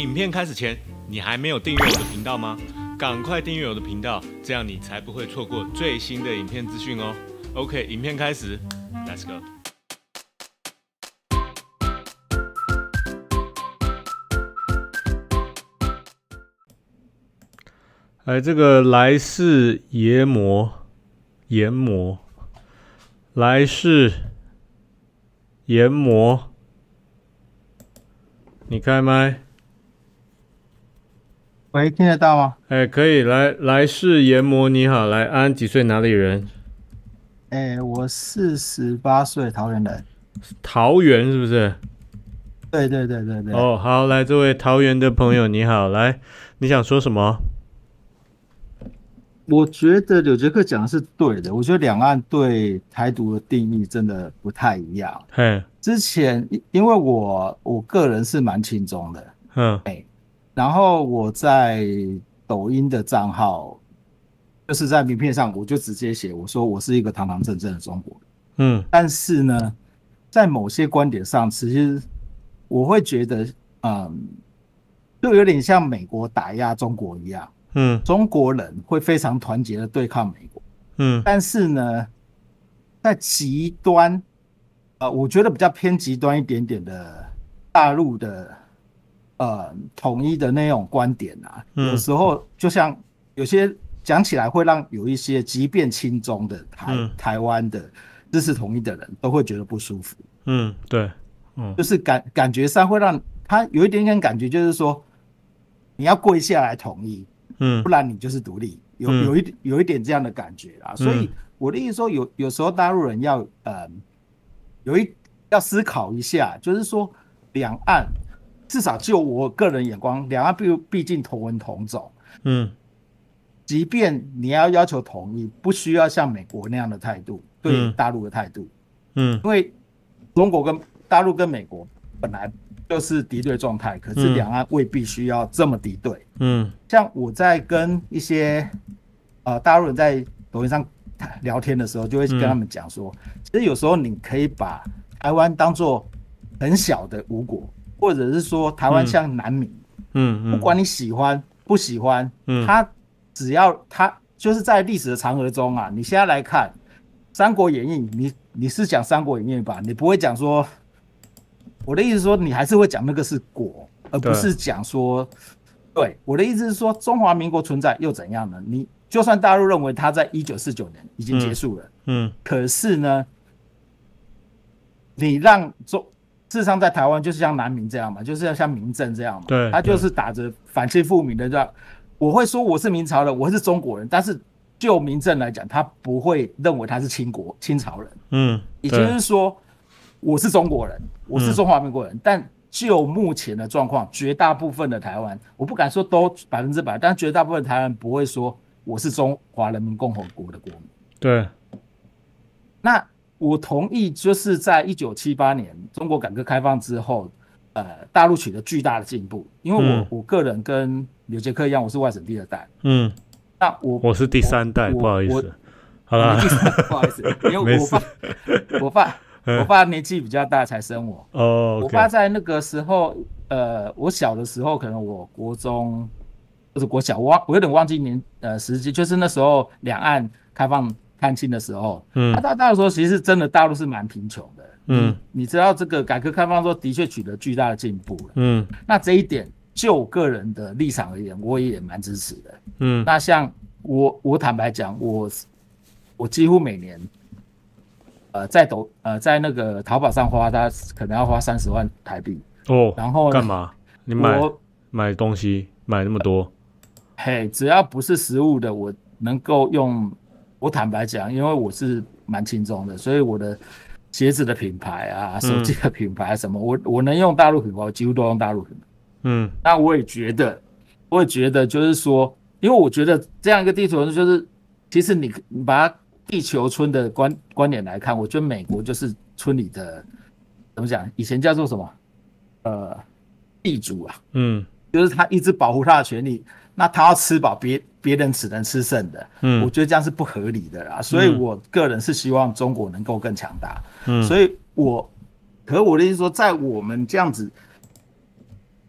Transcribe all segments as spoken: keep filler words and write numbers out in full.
影片开始前，你还没有订阅我的频道吗？赶快订阅我的频道，这样你才不会错过最新的影片资讯哦。OK， 影片开始 ，Let's go。哎，这个来世研磨，研磨，来世研磨，你开麦？ 喂，听得到吗？ 哎，可以，来来世研磨，你好，来安几岁，哪里人？ 哎，我四十八岁，桃园人。 桃园是不是？ 对对对对对， 哦，好，来这位桃园的朋友你好，来，你想说什么？ 我觉得柳杰克讲的是对的。我觉得两岸对台独的定义真的不太一样。 嘿， 之前因因为我我个人是蛮亲中的， 嗯然后我在抖音的账号，就是在名片上我就直接写我说我是一个堂堂正正的中国人。 嗯但是呢，在某些观点上，其实我会觉得，嗯，就有点像美国打压中国一样， 嗯中国人会非常团结的对抗美国。 嗯但是呢，在极端，呃，我觉得比较偏极端一点点的大陆的，呃，统一的那种观点啊，有嗯时候就像有些讲起来会让有一些即便亲中的台嗯台湾的支持统一的人都会觉得不舒服。 嗯，对，嗯就是感感觉上会让他有一点点感觉，就是说你要跪下来同意， 嗯不然你就是独立，有嗯有一有一点这样的感觉啦。所以我的意思说有，有时候大陆人要呃有一要思考一下，就是说两岸至少就我个人眼光，两岸毕毕竟同文同种， 嗯即便你要要求统一，不需要像美国那样的态度对嗯大陆的态度， 嗯因为中国跟大陆跟美国本来就是敌对状态，可是两岸未必需要这么敌对。 嗯像我在跟一些呃大陆人在抖音上聊天的时候，就会跟他们讲说，其实有时候你可以把台湾当作很小的吴国，或者是说台湾像南闽， 嗯嗯， 不管你喜欢不喜欢， 嗯它只要它就是在历史的长河中啊，你现在来看《三国演义》，你你是讲《三国演义》吧？你不会讲说，我的意思是说，你还是会讲那个是国，而不是讲说，对，我的意思是说，中华民国存在又怎样呢？你就算大陆认为它在一九四九年已经结束了， 嗯，嗯可是呢，你让中事实上在台湾就是像南民这样嘛，就是要像民政这样嘛， 对， 他就是打着反清复明的这样。我会说我是明朝人，我是中国人，但是就民政来讲，他不会认为他是清国清朝人。 嗯， 也就是说，我是中国人，我是中华民国人，嗯、但就目前的状况，绝大部分的台湾，我不敢说都百分之百，但绝大部分台湾不会说我是中华人民共和国的国民。 对， 那我同意，就是在一九七八年中国改革开放之后，呃，大陆取得巨大的进步。因为我、嗯、我个人跟柳杰克一样，我是外省第二代。 嗯， 那我我是第三代，不好意思。好了， 第三代不好意思，因为我爸我爸我爸年纪比较大才生我。 哦， okay、我爸在那个时候，呃，我小的时候，可能我国中或者国小，我忘我有点忘记年呃时间，就是那时候两岸开放探亲的时候，嗯，他大陆说其实真的大陆是蛮贫穷的，嗯，你知道这个改革开放之后的确取得巨大的进步了，嗯，那这一点就我个人的立场而言，我也蛮支持的，嗯，那像我我坦白讲，我我几乎每年，呃，在抖呃在那个淘宝上花，他可能要花三十万台币哦， 然后干嘛？你买买东西买那么多？ 嘿，只要不是食物的，我能够用。我坦白讲，因为我是蛮轻松的，所以我的鞋子的品牌啊、手机的品牌什么，嗯、我我能用大陆品牌，我几乎都用大陆品牌。嗯，那我也觉得，我也觉得就是说，因为我觉得这样一个地球村，就是其实你你把它地球村的观观点来看，我觉得美国就是村里的怎么讲？以前叫做什么？呃，地主啊，嗯，就是他一直保护他的权利。那他要吃饱，别别人只能吃剩的，嗯，我觉得这样是不合理的啦。所以我个人是希望中国能够更强大，嗯，所以我，可我的意思说，在我们这样子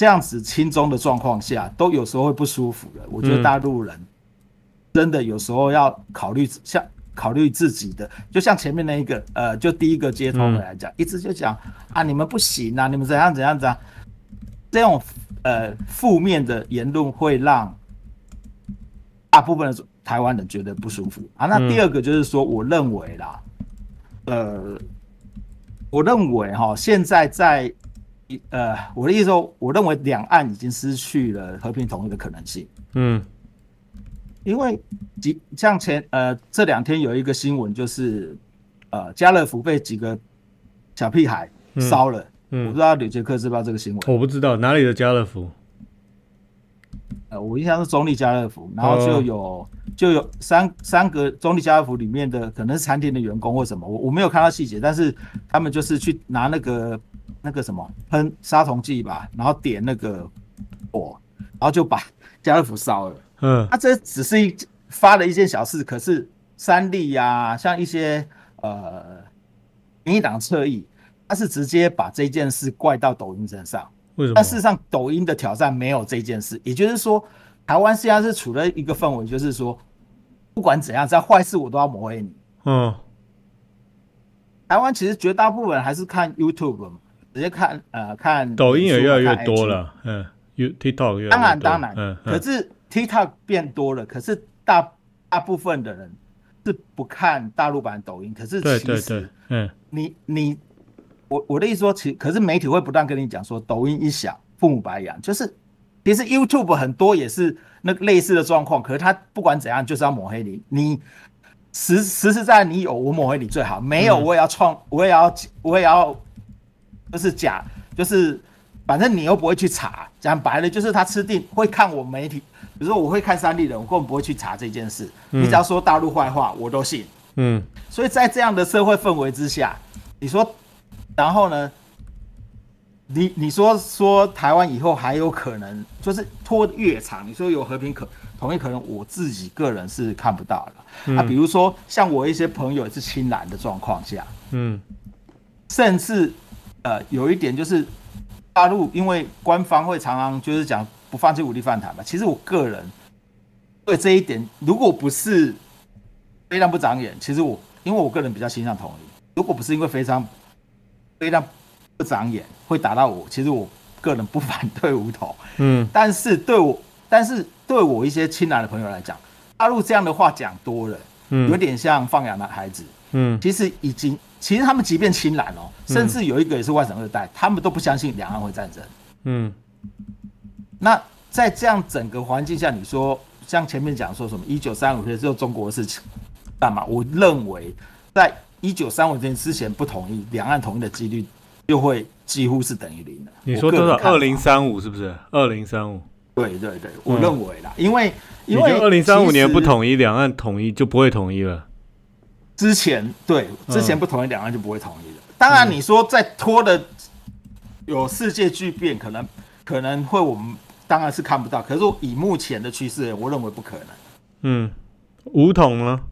这样子亲中的状况下，都有时候会不舒服的。我觉得大陆人真的有时候要考虑像。考虑自己的，就像前面那一个，呃，就第一个接通的来讲，嗯、一直就讲啊，你们不行啊，你们怎样怎样怎样，这种呃负面的言论会让大部分的台湾人觉得不舒服啊。那第二个就是说，我认为啦，呃，我认为哈，现在在呃，我的意思说，我认为两岸已经失去了和平统一的可能性。嗯。因为几像前呃这两天有一个新闻，就是呃家乐福被几个小屁孩烧了，嗯嗯、我不知道柳杰克知不知道这个新闻？ 我不知道哪里的家乐福。 呃，我印象是中立家乐福，然后就有、哦、就有三三个中立家乐福里面的可能是餐厅的员工或什么，我我没有看到细节，但是他们就是去拿那个那个什么喷杀虫剂吧，然后点那个火，然后就把家乐福烧了。嗯，啊，这只是一发了一件小事，可是三立呀，像一些呃民进党侧翼，他是直接把这件事怪到抖音身上。 为什么？ 但事实上，抖音的挑战没有这件事，也就是说，台湾现在是处在一个氛围，就是说，不管怎样，只要坏事我都要抹黑你。嗯，台湾其实绝大部分人还是看 YouTube 嘛，直接看呃看。 抖音也越来越多了，嗯 ，TikTok 越来越多。 当然当然， 嗯， 可是。TikTok 变多了，可是 大, 大部分的人是不看大陆版抖音。可是其实，对对对，嗯，你你我我的意思说，其可是媒体会不断跟你讲说，抖音一响，父母白养，就是其实 YouTube 很多也是那类似的状况。可是他不管怎样，就是要抹黑你。你实实实在你有，我抹黑你最好；没有，我也要创，我也要我也要，就是假，就是反正你又不会去查。讲白了，就是他吃定会看我媒体。比如说，我会看三立人，我根本不会去查这件事。嗯、你只要说大陆坏话，我都信。嗯，所以在这样的社会氛围之下，你说，然后呢，你你说说台湾以后还有可能，就是拖越长，你说有和平可统一可能，我自己个人是看不到了。嗯、啊，比如说像我一些朋友也是亲蓝的状况下，嗯，甚至呃有一点就是大陆因为官方会常常就是讲。不放弃武力犯台嘛？其实我个人对这一点，如果不是非常不长眼，其实我因为我个人比较倾向同意。如果不是因为非常非常不长眼会打到我，其实我个人不反对武统。嗯，但是对我，但是对我一些亲蓝的朋友来讲，大陆这样的话讲多了，嗯，有点像放养的孩子。嗯，其实已经，其实他们即便亲蓝哦，甚至有一个也是外省二代，他们都不相信两岸会战争。嗯。那在这样整个环境下，你说像前面讲说什么一九三五年只有中国的事情干嘛？我认为在一九三五年之前不统一，两岸统一的几率就会几乎是等于零的。 你说多少？二零三五是不是？二零三五？ 对对对，我认为啦，嗯、因为因为二零三五年不统一，两岸统一就不会统一了。 之前对之前不统一，两岸就不会统一了。当然，你说在拖的有世界巨变，可能可能会我们。当然是看不到，可是以目前的趋势，我认为不可能。 嗯，武统呢？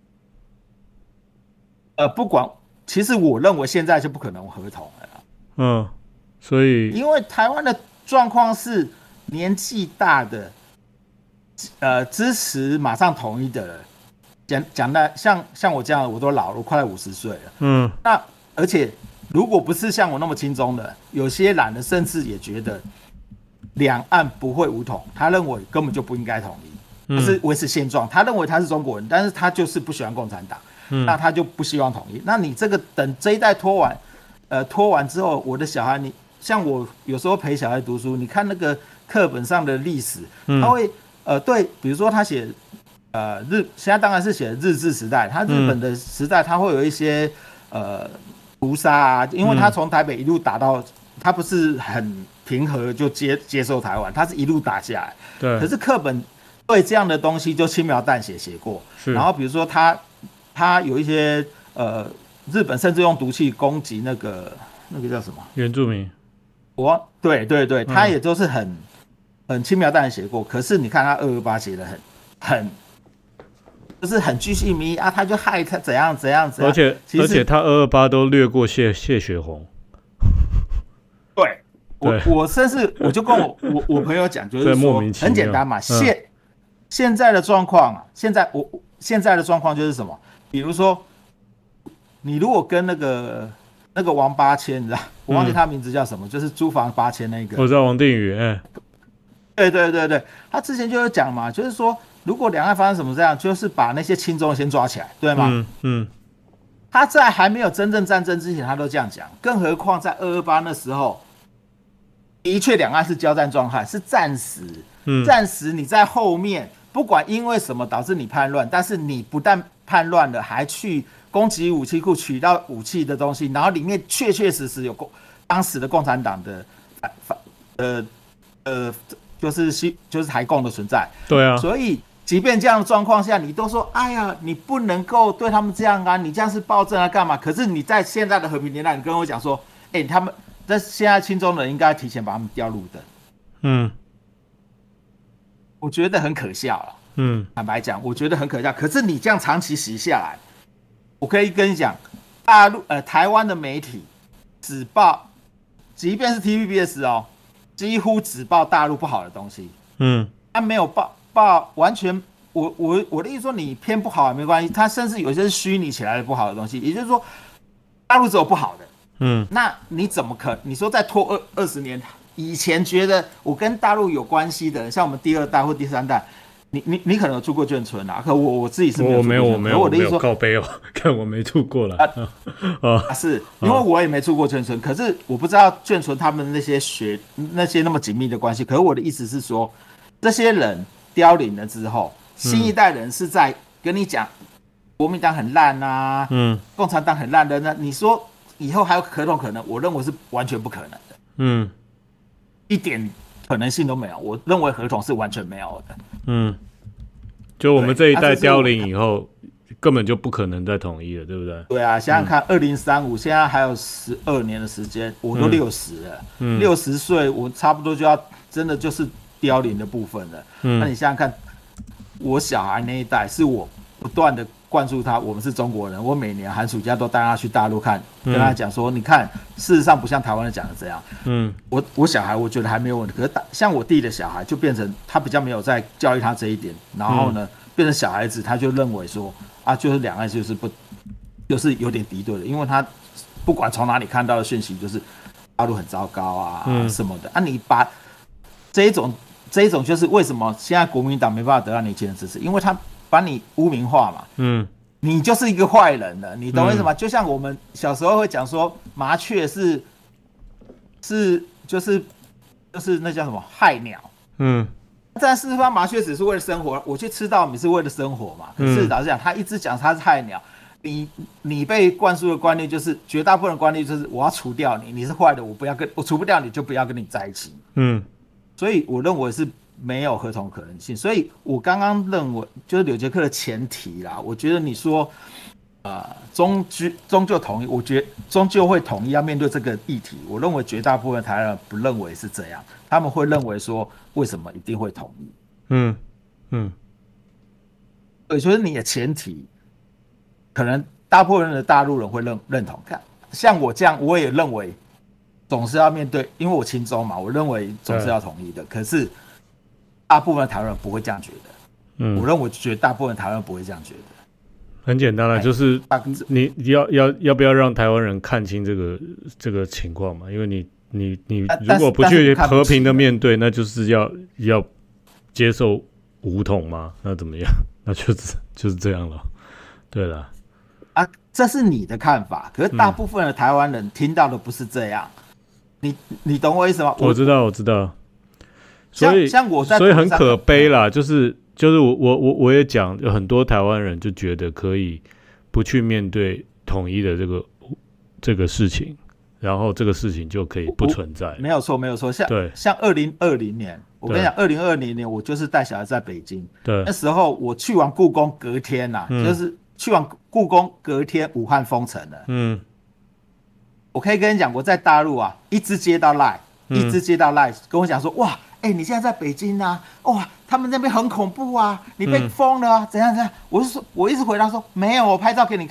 呃，不管，其实我认为现在就不可能合统了。 嗯，所以因为台湾的状况是年纪大的，呃，支持马上统一的人，讲讲的像像我这样，我都老了，我快五十岁了。嗯，那而且如果不是像我那么轻松的，有些懒的甚至也觉得。两岸不会武统，他认为根本就不应该统一，不是维持现状。他认为他是中国人，但是他就是不喜欢共产党，嗯、那他就不希望统一。那你这个等这一代拖完，呃，拖完之后，我的小孩，你像我有时候陪小孩读书，你看那个课本上的历史，嗯、他会呃对，比如说他写呃日，现在当然是写日治时代，他日本的时代，他会有一些呃屠杀啊，因为他从台北一路打到，他不是很。平和就 接, 接受台湾，他是一路打下来。对，可是课本对这样的东西就轻描淡写写过。然后比如说他他有一些呃，日本甚至用毒气攻击那个那个叫什么原住民。 我对对对，他也都是很、嗯、很轻描淡写过。可是你看他二二八写的很很，就是很巨细靡遗啊，他就害他怎样怎样怎样。 而且而且他二二八都略过谢谢雪红。 对。 我我甚至我就跟我我我朋友讲，就是说很简单嘛，现、嗯、现在的状况啊，现在我现在的状况就是什么？比如说，你如果跟那个那个王八千，你知道，我忘记他名字叫什么，嗯、就是租房八千那个， 我知道王定宇，哎、欸， 对对对对，他之前就有讲嘛，就是说，如果两岸发生什么这样，就是把那些亲中的先抓起来，对吗？ 嗯嗯。 他在还没有真正战争之前，他都这样讲，更何况在二二八那时候，的确两岸是交战状态，是暂时，嗯，暂时你在后面，不管因为什么导致你叛乱，但是你不但叛乱了，还去攻击武器库，取到武器的东西，然后里面确确实实有共当时的共产党的呃呃，就是西就是台共的存在， 对啊， 所以。即便这样的状况下，你都说，哎呀，你不能够对他们这样啊，你这样是暴政啊，干嘛？可是你在现在的和平年代，你跟我讲说，哎、欸，他们在现在亲中人应该提前把他们调入的， 嗯， 我觉得很可笑了，嗯，坦白讲，我觉得很可笑。可是你这样长期洗下来，我可以跟你讲，大陆呃台湾的媒体只报，即便是 T V B S 哦，几乎只报大陆不好的东西，嗯，他没有报。报完全，我我我的意思说，你偏不好也没关系，它甚至有些是虚拟起来的不好的东西，也就是说，大陆只有不好的，嗯，那你怎么可？你说再拖二二十年，以前觉得我跟大陆有关系的人，像我们第二代或第三代，你你你可能有住过眷村啊，可我我自己是没有住过眷村，我没有我没有，我的意思说， 靠背哦，看我没住过了啊， 啊是因为我也没住过眷村，可是我不知道眷村他们那些学那些那么紧密的关系，可是我的意思是说，这些人。凋零了之后，新一代人是在跟你讲，国民党很烂啊，嗯，共产党很烂的，那你说以后还有合同可能？我认为是完全不可能的，嗯，一点可能性都没有。我认为合同是完全没有的，嗯， 就我们这一代凋零以后，根本就不可能再统一了，对不对？ 对啊，想想看，二零三五现在还有十二年的时间，我都六十了，六十岁，我差不多就要真的就是。凋零的部分了，嗯，那你想想看，我小孩那一代是我不断的灌输他，我们是中国人，我每年寒暑假都带他去大陆看，嗯、跟他讲说，你看，事实上不像台湾人讲的这样，嗯，我我小孩我觉得还没有问题，可是像我弟的小孩就变成他比较没有在教育他这一点，然后呢，嗯、变成小孩子他就认为说啊，就是两岸就是不，就是有点敌对的，因为他不管从哪里看到的讯息就是大陆很糟糕啊、嗯、什么的，啊，你把这一种。这一种就是为什么现在国民党没办法得到年轻人支持，因为他把你污名化嘛，嗯，你就是一个坏人了，你懂我意思吗？嗯、就像我们小时候会讲说，麻雀是是就是就是那叫什么害鸟，嗯，在四方麻雀只是为了生活，我去吃稻米是为了生活嘛。可是老实讲，他一直讲他是害鸟，你你被灌输的观念就是绝大部分的观念就是我要除掉你，你是坏的，我不要跟我除不掉你就不要跟你在一起，嗯。所以我认为是没有合同可能性，所以我刚刚认为就是柳杰克的前提啦。我觉得你说，呃，终究终究同意，我觉得终究会统一要面对这个议题。我认为绝大部分台湾人不认为是这样，他们会认为说为什么一定会统一？嗯嗯，我觉得你的前提，可能大部分的大陆人会认认同。看，像我这样，我也认为。总是要面对，因为我亲中嘛，我认为总是要统一的。可是大部分台湾人不会这样觉得，嗯，我认为绝大部分台湾人不会这样觉得。 很简单了，就是你要要要不要让台湾人看清这个这个情况嘛？因为你你你如果不去和平的面对，那就是要要接受武统嘛？那怎么样？那就是就是这样了。对了， 啊，这是你的看法，可是大部分的台湾人听到的不是这样。嗯你你懂我意思吗？ 我知道，我知道。所以像我在， 所以很可悲啦，就是就是我我我我也讲，有很多台湾人就觉得可以不去面对统一的这个这个事情，然后这个事情就可以不存在。 没有错，没有错。像对，像二零二零年，我跟你讲，二零二零年我就是带小孩在北京，对，那时候我去完故宫，隔天呐、啊嗯，就是去完故宫，隔天武汉封城了，嗯。我可以跟你讲，我在大陆啊，一直接到 Line， 一直接到 Line，、嗯、跟我讲说，哇，哎、欸，你现在在北京啊，哇，他们那边很恐怖啊，你被封了啊，嗯、怎样怎样？我是说，我一直回答说，没有，我拍照给你看。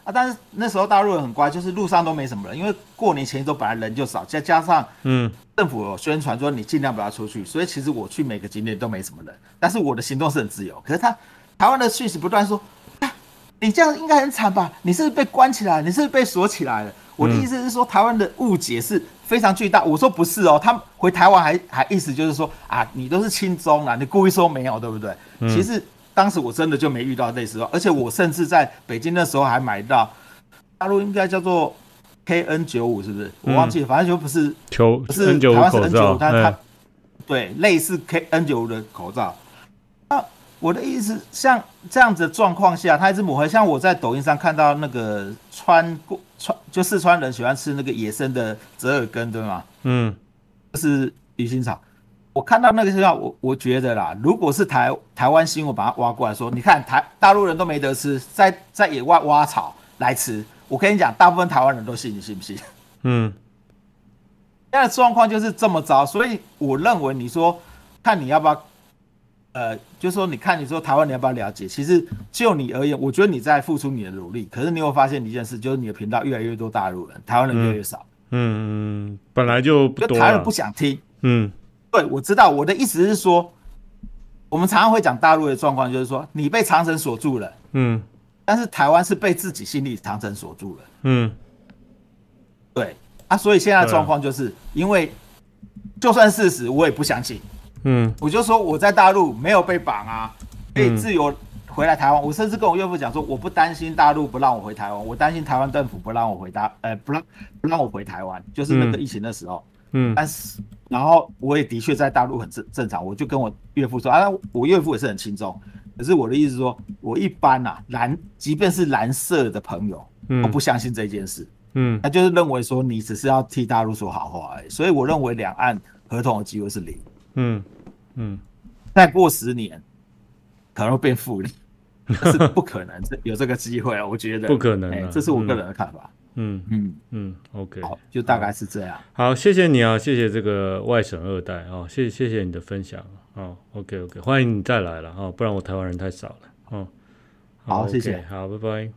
啊，但是那时候大陆人很乖，就是路上都没什么人，因为过年前一周本来人就少，再加上嗯政府有宣传说你尽量不要出去，所以其实我去每个景点都没什么人，但是我的行动是很自由。可是他台湾的讯息不断说，啊，你这样应该很惨吧？你是不是被关起来？你是不是被锁起来了？我的意思是说，台湾的误解是非常巨大。我说不是哦，他们回台湾还还意思就是说啊，你都是亲中啦，你故意说没有，对不对？嗯、其实当时我真的就没遇到类似的，而且我甚至在北京那时候还买到大陆应该叫做 K N 九十五，是不是？我忘记了，反正就不是球， 不是台湾是 N 九十五，它它对类似 K N 九十五的口罩。那我的意思，像这样子的状况下，它一直抹黑。像我在抖音上看到那个川过川，就四川人喜欢吃那个野生的折耳根，对吗？嗯，就是鱼腥草。我看到那个时候，我我觉得啦，如果是台台湾新闻把它挖过来说，你看台大陆人都没得吃，在在野外挖草来吃，我跟你讲，大部分台湾人都信，你信不信？嗯，现在的状况就是这么糟，所以我认为你说看你要不要。呃，就是说，你看，你说台湾你要不要了解？其实就你而言，我觉得你在付出你的努力。可是你有发现一件事，就是你的频道越来越多大陆人，台湾人越来越少。 嗯嗯，本来就不多， 就台湾人不想听。嗯，对，我知道。我的意思是说，我们常常会讲大陆的状况，就是说你被长城锁住了。嗯，但是台湾是被自己心里长城锁住了。嗯，对啊，所以现在的状况就是因为就算事实，我也不相信。嗯，我就说我在大陆没有被绑啊，可以自由回来台湾。我甚至跟我岳父讲说，我不担心大陆不让我回台湾，我担心台湾政府不让我回大，呃，不让不让我回台湾，就是那个疫情的时候。嗯，但是然后我也的确在大陆很正正常，我就跟我岳父说啊，我岳父也是很轻重，可是我的意思是说，我一般啊蓝，即便是蓝色的朋友，我不相信这件事。嗯，他就是认为说你只是要替大陆说好话而已，所以我认为两岸合同的机会是零。嗯。嗯，再过十年可能会变负利，但是不可能有这个机会啊！我觉得不可能、啊欸，这是我个人的看法。 嗯嗯嗯 ，OK， 好，就大概是这样。 好，好谢谢你啊，谢谢这个外省二代啊、哦，谢谢谢你的分享啊、哦、，OK OK， 欢迎你再来了啊、哦，不然我台湾人太少了哦。 好，好 okay, 谢谢， 好，拜拜。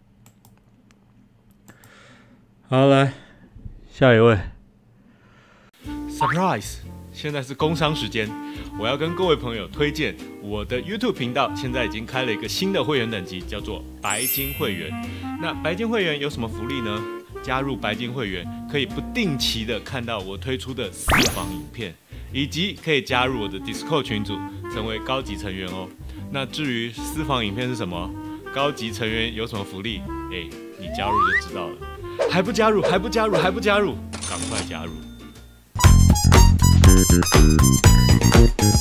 好，来下一位 ，Surprise！ 现在是工商时间。我要跟各位朋友推荐我的 YouTube 频道，现在已经开了一个新的会员等级，叫做白金会员。那白金会员有什么福利呢？加入白金会员可以不定期的看到我推出的私房影片，以及可以加入我的 Discord 群组，成为高级成员哦。那至于私房影片是什么，高级成员有什么福利，哎，你加入就知道了。还不加入，还不加入，还不加入，赶快加入！